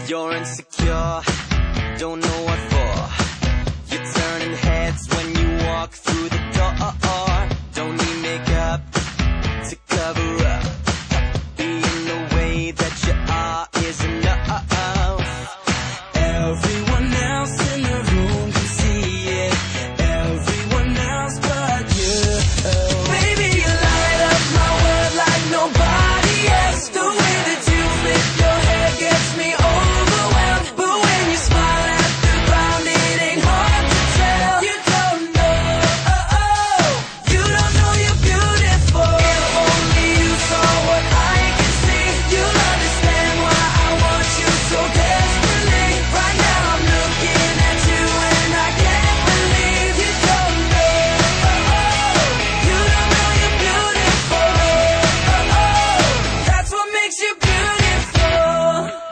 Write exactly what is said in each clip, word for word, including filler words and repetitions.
You're insecure, don't know what for. You're turning heads when you walk through the door. Don't need makeup to cover up. Being the way that you are is enough. Everyone else in the room can see it. Everyone else but you. Baby, you light up my world like nobody else. The way that you flip your hair gets me overwhelmed. But when you smile at the ground, it ain't hard to tell. You don't know, oh, oh. You don't know you're beautiful. If only you saw what I can see, you'll understand why I want you so desperately. Right now I'm looking at you and I can't believe you don't know, oh, oh. You don't know you're beautiful, oh, oh. That's what makes you beautiful.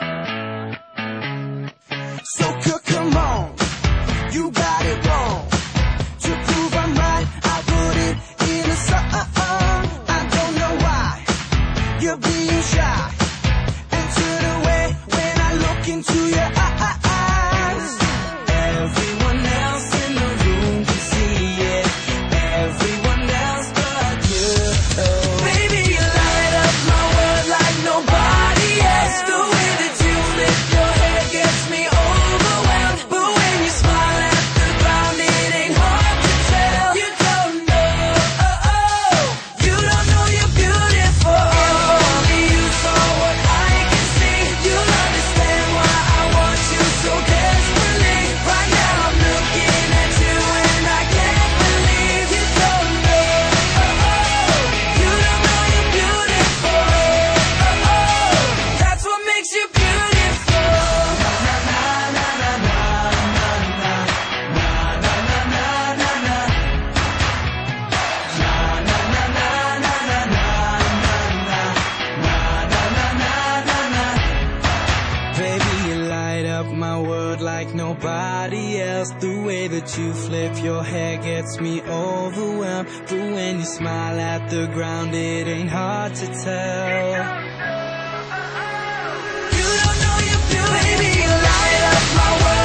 So come on, you got it wrong. To prove I'm right, I put it in a song. I don't know why you're being shy and turn away when I look into your eyes. Everyone else in the room can see it. Everyone else but you. Baby, you light up my world like nobody else. The way that you flip your hair gets me overwhelmed. But when you smile at the ground, it ain't hard to tell. You don't know, oh, oh. You don't know you're beautiful. If only you saw what I can see, you'll understand why I want you so desperately. Right now I'm looking at you and I can't believe you don't know, oh, oh. You don't know you're beautiful, oh, oh. That's what makes you beautiful. Na na na na na na na na na na na na na. Na na na na na na na na na na na. Baby, you light up my world like nobody else. The way that you flip your hair gets me overwhelmed. But when you smile at the ground, it ain't hard to tell. You don't know you're beautiful. Baby, you light up my world